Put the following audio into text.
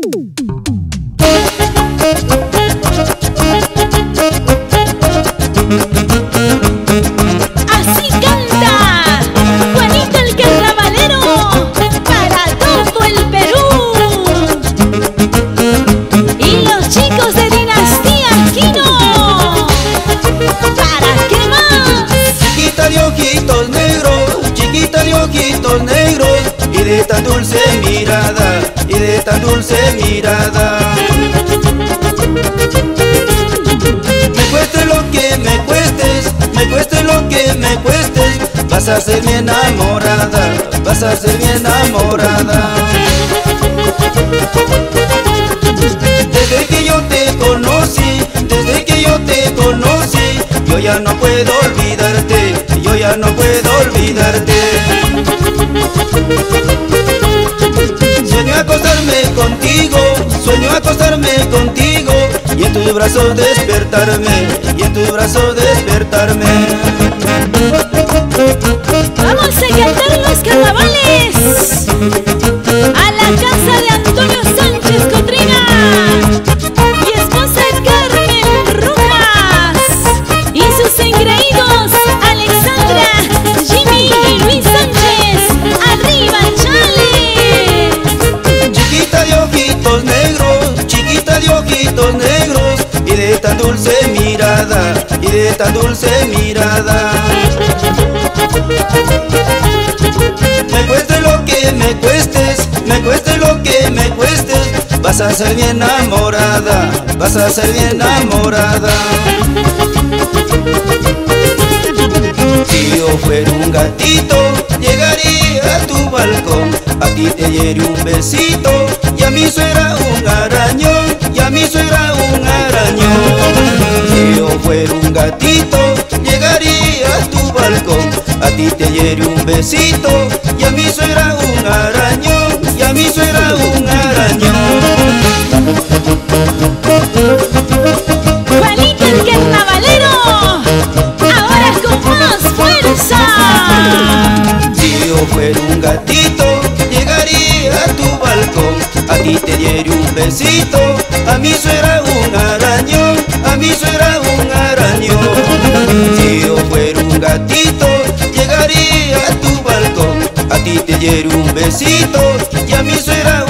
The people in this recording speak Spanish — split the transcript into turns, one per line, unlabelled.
Así canta Juanito el Carnavalero para todo el Perú. Y los chicos de Dinastía Aquino, ¿para qué más?
Chiquita de ojitos negros, y de tan dulce mirada, y de tan dulce mirada. Me cueste lo que me cuestes, me cueste lo que me cuestes, vas a ser mi enamorada, vas a ser mi enamorada. Desde que yo te conocí, desde que yo te conocí, yo ya no puedo olvidarte, yo ya no puedo olvidarte. Sueño acostarme contigo, sueño acostarme contigo, y en tus brazos despertarme, y en tus brazos despertarme.
Vamos a cantar los carnavales a la casa de Antonio Sánchez Cotrina y esposa Carmen Rojas y sus engreídos Alexandra, Jimmy y Luis Sánchez. ¡Arriba, chale!
Chiquita de ojitos negros, y de tan dulce mirada, y de tan dulce mirada. Me cueste lo que me cuestes, me cueste lo que me cuestes, vas a ser mi enamorada, vas a ser mi enamorada. Si yo fuera un gatito, llegaría a tu balcón, a ti te diera un besito, y a mi suegra un arañón, y a mi suegra un arañón. Si yo fuera un gatito, llegaría a tu balcón, a ti te diera un besito, y a mi suegra un arañón, y a mi suegra un arañón.
Juanito el Carnavalero, ahora con más fuerza.
Si yo fuera un gatito, llegaría a tu balcón, a ti te diera un besito, a mi suegra un arañón, a mi suegra un arañón. Si yo fuera un gatito, llegaría a tu balcón, a ti te diera un besito, y a mi suegra